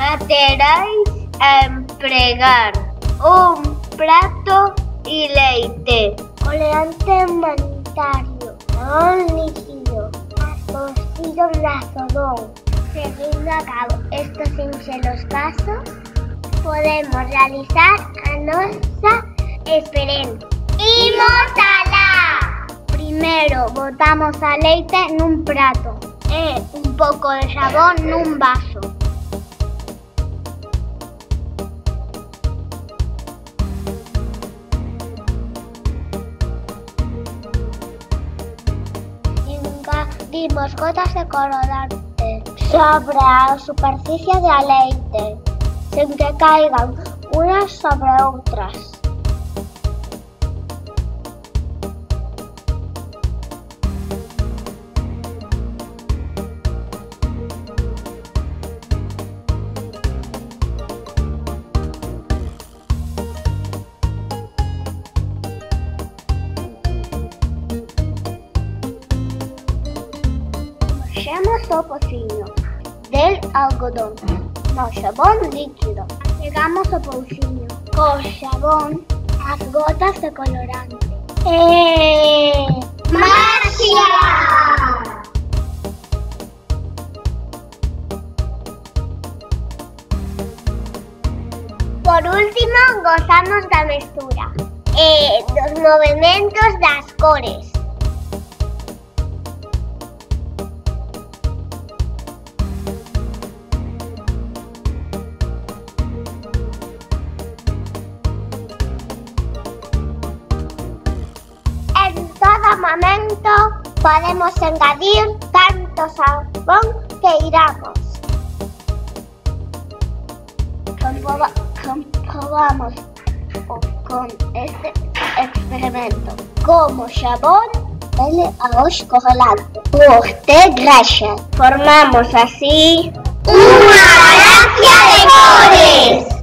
Ateráis a emplear un prato y leite, colorante humanitario, jabón líquido, ácido nazodón. Seguindo a cabo estos sinxelos pasos, podemos realizar a nosa experiencia. Imos alá! Primeiro, botamos a leite nun prato e un pouco de xabón nun vaso. Engadimos gotas de colorante sobre a superficie de leite, sen que caigan unas sobre outras. Moxemos o pociño del algodón no xabón líquido. Pegamos o pouciño co xabón as gotas de colorante. Magia! Por último, gozamos da mestura e dos movementos das cores. En todo momento podemos engadir tanto sabón que iramos. Comprobamos con este experimento como xabón ele aos colorante. Usted graxa. Formamos así unha galaxia de cores.